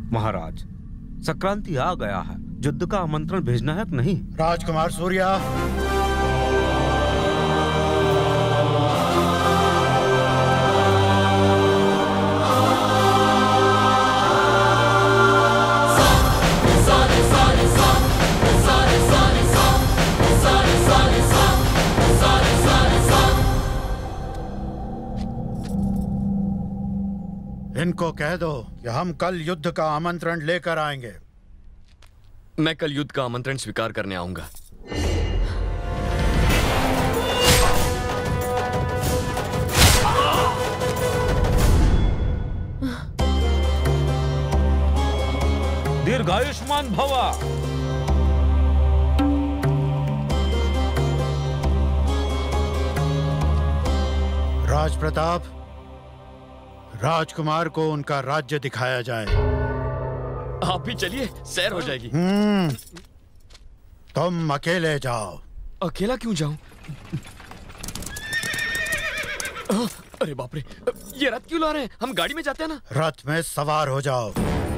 महाराज, संक्रांति आ गया है, युद्ध का आमंत्रण भेजना है कि नहीं? राजकुमार सूर्या, इनको कह दो कि हम कल युद्ध का आमंत्रण लेकर आएंगे। मैं कल युद्ध का आमंत्रण स्वीकार करने आऊंगा। दीर्घायुष्मान भवा। राज प्रताप, राजकुमार को उनका राज्य दिखाया जाए। आप भी चलिए, सैर हो जाएगी। तुम अकेले जाओ। अकेला क्यों जाऊं? अरे बाप रे, ये रथ क्यों ला रहे हैं? हम गाड़ी में जाते हैं ना। रथ में सवार हो जाओ।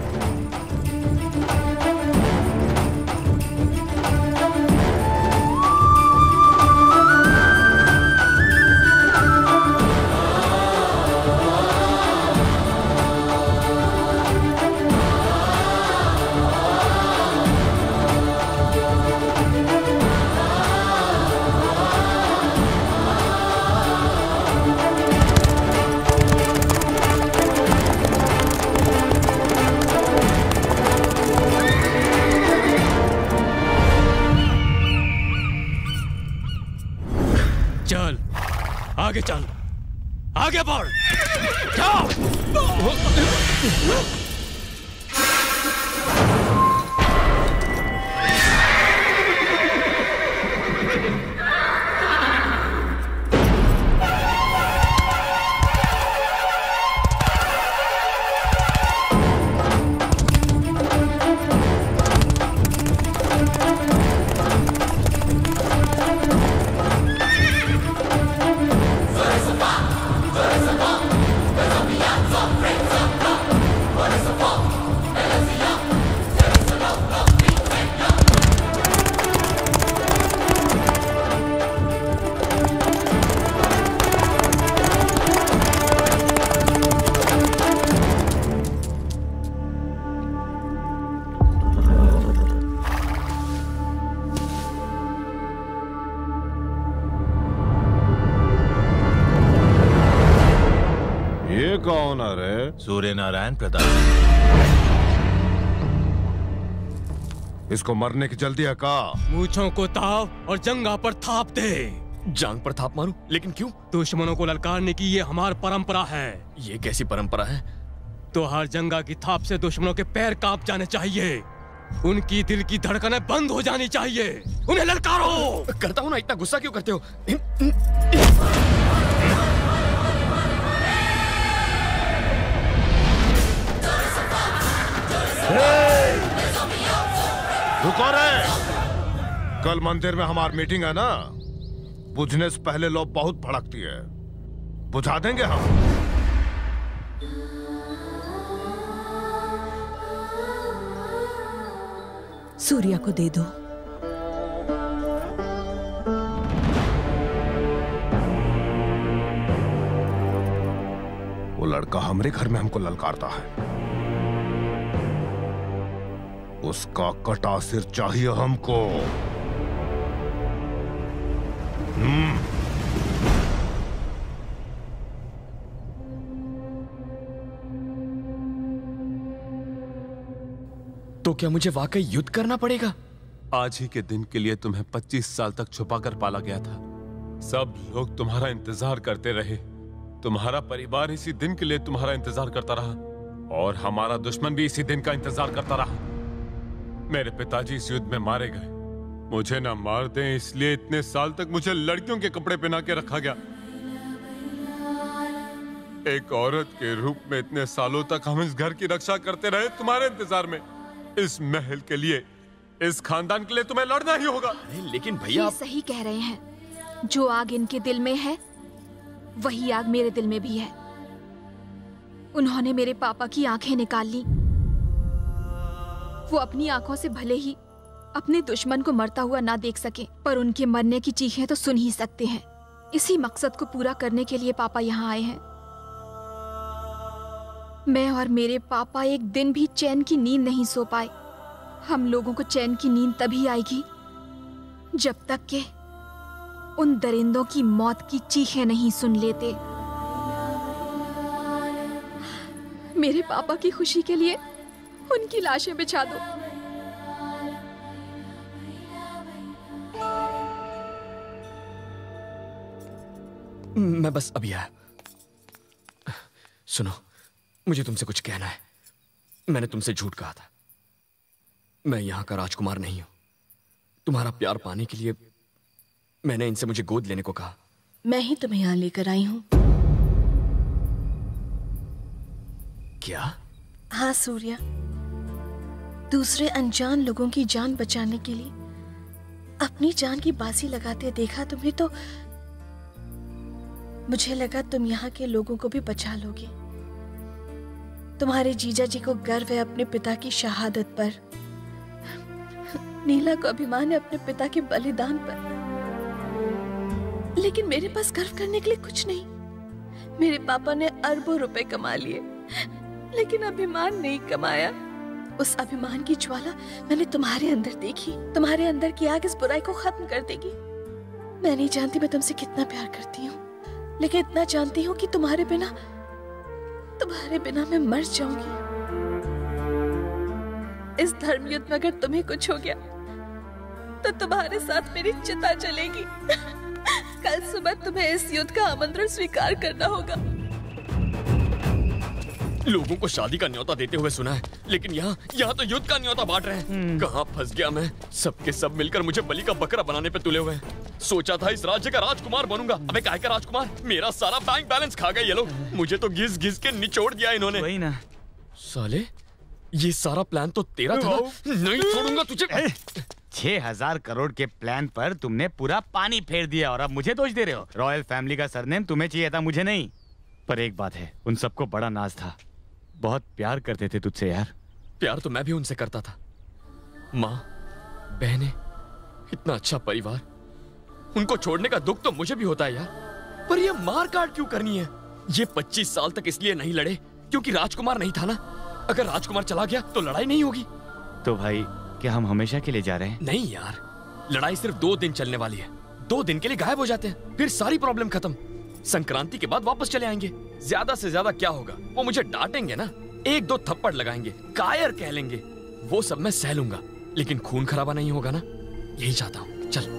आगे चल, आगे बढ़, जाओ। कौन है? सूर्य नारायण प्रताप। इसको मरने की जल्दी है का? मूंछों को ताव और जंगा पर थाप दे। जांग पर थाप मारूं? लेकिन क्यों? दुश्मनों को ललकारने की ये हमारी परंपरा है। ये कैसी परंपरा है? तो हर जंगा की थाप से दुश्मनों के पैर कांप जाने चाहिए, उनकी दिल की धड़कनें बंद हो जानी चाहिए। उन्हें ललकारो। करता हूं ना, इतना गुस्सा क्यों करते हो? रुको रे! कल मंदिर में हमारी मीटिंग है ना, बुझने से पहले लोग बहुत भड़कती है, बुझा देंगे हम। सूर्या को दे दो। वो लड़का हमारे घर में हमको ललकारता है, उसका कटा सिर चाहिए हमको। तो क्या मुझे वाकई युद्ध करना पड़ेगा? आज ही के दिन के लिए तुम्हें 25 साल तक छुपाकर पाला गया था। सब लोग तुम्हारा इंतजार करते रहे, तुम्हारा परिवार इसी दिन के लिए तुम्हारा इंतजार करता रहा, और हमारा दुश्मन भी इसी दिन का इंतजार करता रहा। मेरे पिताजी इस युद्ध में मारे गए, मुझे ना मार दें इसलिए इतने साल तक मुझे लड़कियों के कपड़े पहना के रखा गया। एक औरत के रूप में इतने सालों तक हम इस घर की रक्षा करते रहे तुम्हारे इंतजार में। इस महल के लिए, इस खानदान के लिए तुम्हें लड़ना ही होगा। लेकिन भैया, ये सही कह रहे हैं, जो आग इनके दिल में है वही आग मेरे दिल में भी है। उन्होंने मेरे पापा की आंखें निकाल ली, वो अपनी आंखों से भले ही अपने दुश्मन को मरता हुआ ना देख सके, पर उनके मरने की चीखें तो सुन ही सकते हैं। इसी मकसद को पूरा करने के लिए पापा यहाँ आए हैं। मैं और मेरे पापा एक दिन भी चैन की नींद नहीं सो पाए। हम लोगों को चैन की नींद तभी आएगी जब तक के उन दरिंदों की मौत की चीखें नहीं सुन लेते। मेरे पापा की खुशी के लिए उनकी लाशें बिछा दो। मैं बस अभी आया। सुनो, मुझे तुमसे कुछ कहना है। मैंने तुमसे झूठ कहा था। मैं यहां का राजकुमार नहीं हूं। तुम्हारा प्यार पाने के लिए मैंने इनसे मुझे गोद लेने को कहा। मैं ही तुम्हें यहां लेकर आई हूं। क्या? हाँ सूर्या, दूसरे अनजान लोगों की जान बचाने के लिए अपनी जान की बाजी लगाते देखा तुम्हें, तो मुझे लगा तुम यहाँ के लोगों को भी बचा लोगे। तुम्हारे जीजा जी को गर्व है अपने पिता की शहादत पर। नीला को अभिमान है अपने पिता के बलिदान पर। लेकिन मेरे पास गर्व करने के लिए कुछ नहीं। मेरे पापा ने अरबों रुपए कमा लिए, लेकिन अभिमान नहीं कमाया। उस अभिमान की ज्वाला मैंने तुम्हारे अंदर देखी। तुम्हारे अंदर की आग इस बुराई को खत्म कर देगी। मैं नहीं जानती मैं तुमसे कितना प्यार करती हूँ, लेकिन इतना जानती हूँ कि तुम्हारे बिना मैं मर जाऊंगी। इस धर्म युद्ध में अगर तुम्हें कुछ हो गया तो तुम्हारे साथ मेरी चिता जलेगी। कल सुबह तुम्हें इस युद्ध का आमंत्रण स्वीकार करना होगा। लोगों को शादी का न्योता देते हुए सुना है, लेकिन यहाँ तो युद्ध का न्योता बांट रहे हैं। कहाँ फंस गया मैं? सबके सब मिलकर मुझे बलि का बकरा बनाने पे तुले हुए हैं। सोचा था इस राज्य का राजकुमार बनूंगा। अबे काहे का राजकुमार? मेरा सारा बैंक बैलेंस खा गए ये लोग। मुझे तो घिस घिस के निचोड़ दिया इन्होंने। वही ना साले, ये सारा प्लान तो तेरा था ना? नहीं छोड़ूंगा तुझे। 6,000 करोड़ के प्लान पर तुमने पूरा पानी फेर दिया और अब मुझे दोष दे रहे हो। रॉयल फैमिली का सरनेम तुम्हें चाहिए था, मुझे नहीं। पर एक बात है, उन सबको बड़ा नाज था। बहुत प्यार करते थे तुझसे यार। प्यार तो मैं भी उनसे करता था। माँ, बहनें, इतना अच्छा परिवार, उनको छोड़ने का दुख तो मुझे भी होता है यार। पर ये मार काट क्यों करनी है? ये 25 साल तक इसलिए नहीं लड़े क्योंकि राजकुमार नहीं था ना। अगर राजकुमार चला गया तो लड़ाई नहीं होगी। तो भाई, क्या हम हमेशा के लिए जा रहे हैं? नहीं यार, लड़ाई सिर्फ 2 दिन चलने वाली है। 2 दिन के लिए गायब हो जाते हैं, फिर सारी प्रॉब्लम खत्म। संक्रांति के बाद वापस चले आएंगे। ज्यादा से ज्यादा क्या होगा? वो मुझे डांटेंगे ना, 1-2 थप्पड़ लगाएंगे, कायर कह लेंगे, वो सब मैं सह लूंगा। लेकिन खून खराबा नहीं होगा ना, यही चाहता हूँ। चल।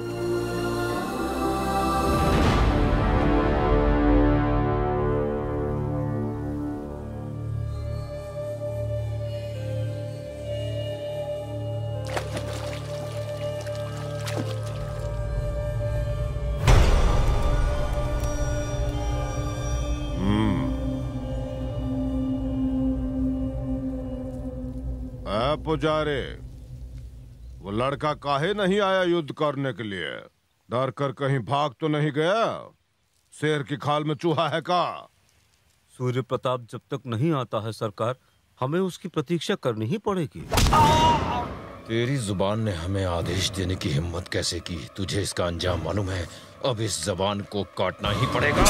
पुजारी, वो लड़का काहे नहीं आया युद्ध करने के लिए? डर कर कहीं भाग तो नहीं गया? शेर की खाल में चूहा है का? सूर्य प्रताप जब तक नहीं आता है सरकार, हमें उसकी प्रतीक्षा करनी ही पड़ेगी। तेरी जुबान ने हमें आदेश देने की हिम्मत कैसे की? तुझे इसका अंजाम मालूम है। अब इस जबान को काटना ही पड़ेगा।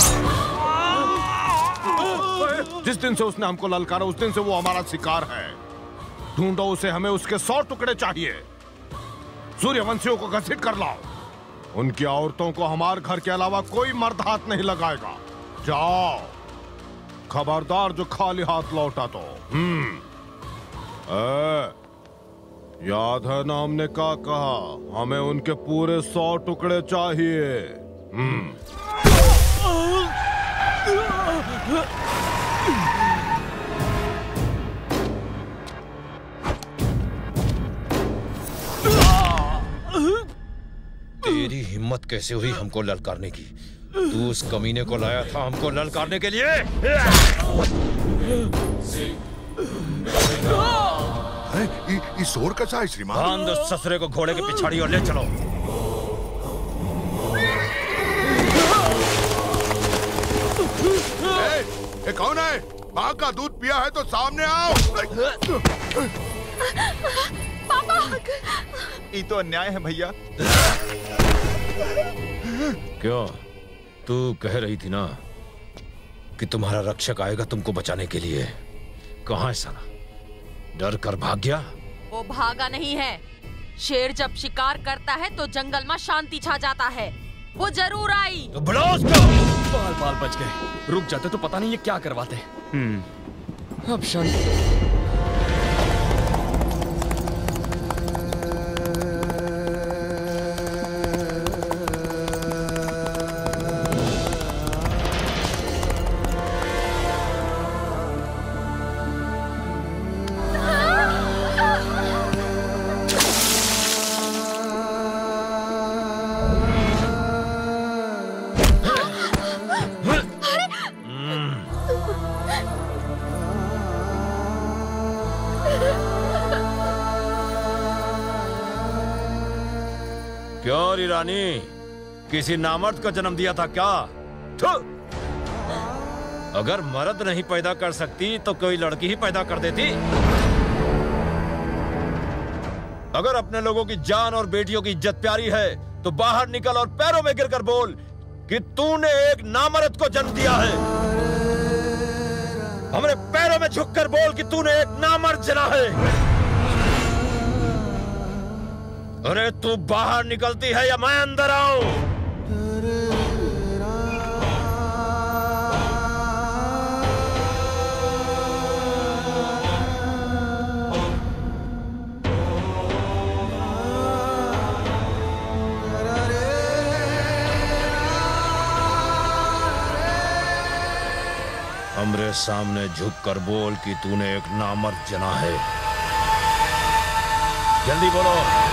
जिस दिन से उसने हमको ललकारा, उस दिन से वो हमारा शिकार है। ढूंढो उसे, हमें उसके 100 टुकड़े चाहिए। सूर्यवंशियों को घसीट कर लाओ। उनकी औरतों को हमारे घर के अलावा कोई मर्द हाथ नहीं लगाएगा। जाओ, खबरदार जो खाली हाथ लौटा तो। याद है ना हमने क्या कहा? हमें उनके पूरे 100 टुकड़े चाहिए। तेरी हिम्मत कैसे हुई हमको ललकारने की? तू उस कमीने को लाया था हमको ललकारने के लिए? इस और कैसा है श्रीमान? बांध उस ससुरे को घोड़े के पिछाड़ी और ले चलो। ये कौन है? माँ का दूध पिया है तो सामने आओ। ये तो अन्याय है भैया। क्यों? तू कह रही थी ना कि तुम्हारा रक्षक आएगा तुमको बचाने के लिए। कहाँ है साला? डर कर भाग गया? वो भागा नहीं है। शेर जब शिकार करता है तो जंगल में शांति छा जाता है। वो जरूर आई। तो बुलाओ उसको। बाल बाल बच गए। रुक जाते तो पता नहीं ये क्या करवाते। अब शांति। क्यों री रानी, किसी नामर्द को जन्म दिया था क्या? अगर मर्द नहीं पैदा कर सकती तो कोई लड़की ही पैदा कर देती। अगर अपने लोगों की जान और बेटियों की इज्जत प्यारी है तो बाहर निकल और पैरों में गिरकर बोल कि तूने एक नामर्द को जन्म दिया है। हमारे पैरों में झुककर बोल कि तूने एक नामर्द जना है। अरे तू बाहर निकलती है या मैं अंदर आऊं? हमरे सामने झुककर बोल कि तूने एक नामर्द जना है। जल्दी बोलो।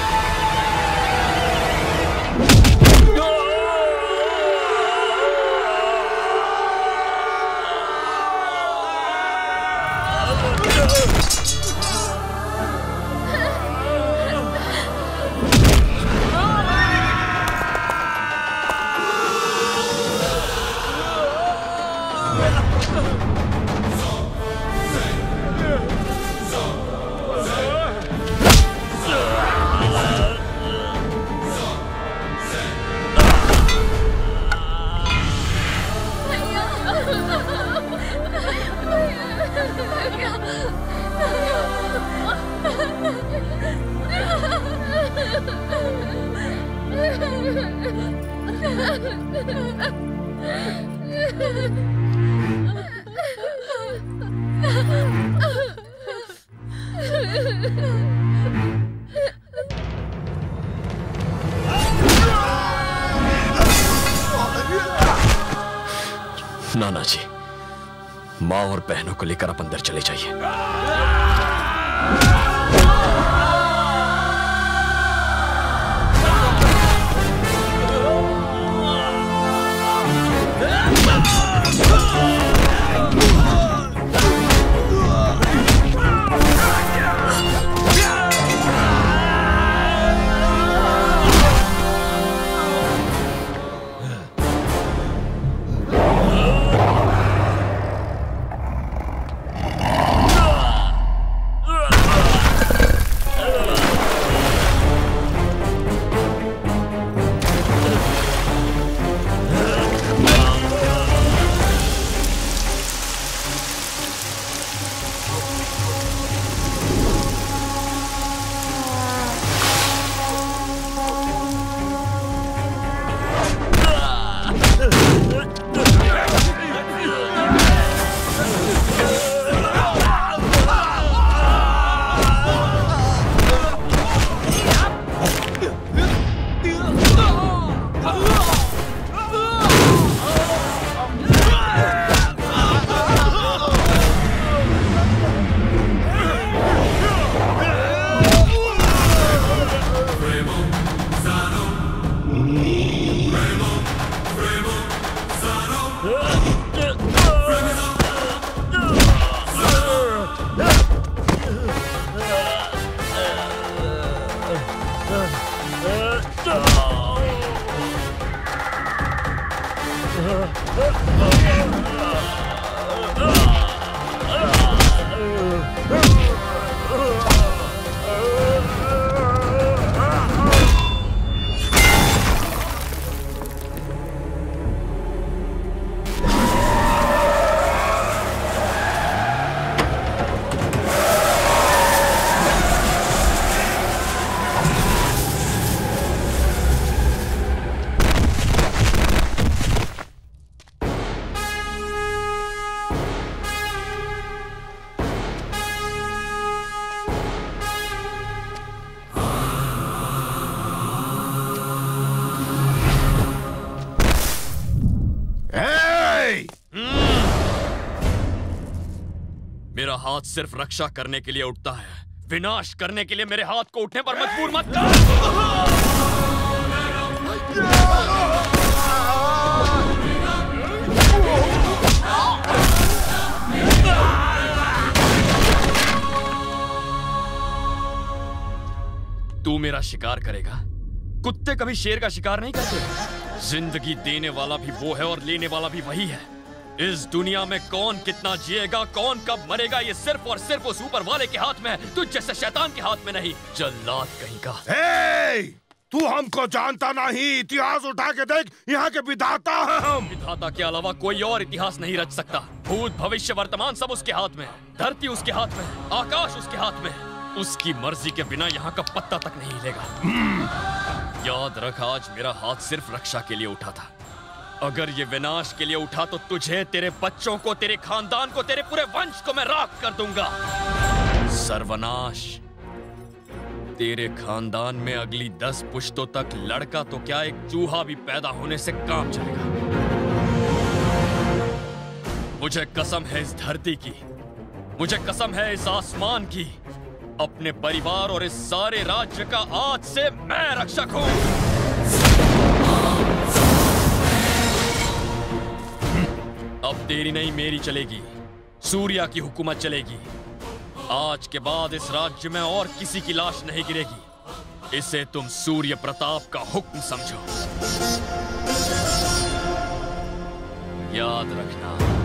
नाना जी, माँ और बहनों को लेकर आप अंदर चले जाइए। हाथ सिर्फ रक्षा करने के लिए उठता है, विनाश करने के लिए मेरे हाथ को उठने पर मजबूर मत कर। तू मेरा शिकार करेगा? कुत्ते कभी शेर का शिकार नहीं करते। जिंदगी देने वाला भी वो है और लेने वाला भी वही है। इस दुनिया में कौन कितना जिएगा, कौन कब मरेगा, ये सिर्फ और सिर्फ उस ऊपर वाले के हाथ में है, तुझ जैसे शैतान के हाथ में नहीं। जल्लाद कहीं का। तू हमको जानता नहीं, इतिहास उठा के देख, यहाँ के विधाता हैं हम। विधाता के अलावा कोई और इतिहास नहीं रच सकता। भूत भविष्य वर्तमान सब उसके हाथ में है। धरती उसके हाथ में है, आकाश उसके हाथ में है। उसकी मर्जी के बिना यहाँ का पत्ता तक नहीं हिलेगा। याद रख, आज मेरा हाथ सिर्फ रक्षा के लिए उठा था। अगर ये विनाश के लिए उठा तो तुझे, तेरे बच्चों को, तेरे खानदान को, तेरे पूरे वंश को मैं राख कर दूंगा। सर्वनाश। तेरे खानदान में अगली 10 पुश्तों तक लड़का तो क्या, एक चूहा भी पैदा होने से काम चलेगा। मुझे कसम है इस धरती की, मुझे कसम है इस आसमान की, अपने परिवार और इस सारे राज्य का आज से मैं रक्षक हूं। अब तेरी नहीं मेरी चलेगी, सूर्या की हुकूमत चलेगी। आज के बाद इस राज्य में और किसी की लाश नहीं गिरेगी। इसे तुम सूर्य प्रताप का हुक्म समझो। याद रखना।